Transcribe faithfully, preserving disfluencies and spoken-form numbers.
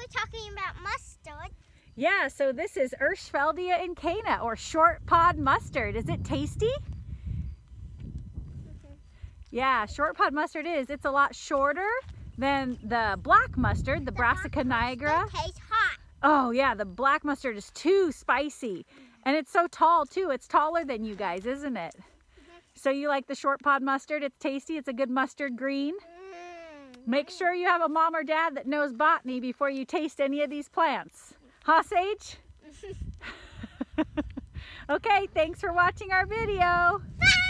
talking about mustard. Yeah, so this is Hirschfeldia incana, or short pod mustard. Is it tasty? Mm-hmm. Yeah, short pod mustard is. It's a lot shorter than the black mustard, the, the Brassica nigra. It tastes hot. Oh yeah, the black mustard is too spicy. And it's so tall too. It's taller than you guys, isn't it? Mm-hmm. So you like the short pod mustard? It's tasty. It's a good mustard green. Mm-hmm. Make sure you have a mom or dad that knows botany before you taste any of these plants. Huh, Sage? Okay, thanks for watching our video. Bye!